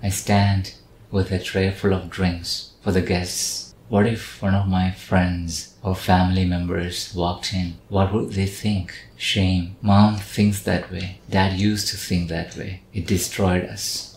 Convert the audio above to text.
I stand with a tray full of drinks for the guests. What if one of my friends or family members walked in? What would they think? Shame. Mom thinks that way. Dad used to think that way. It destroyed us.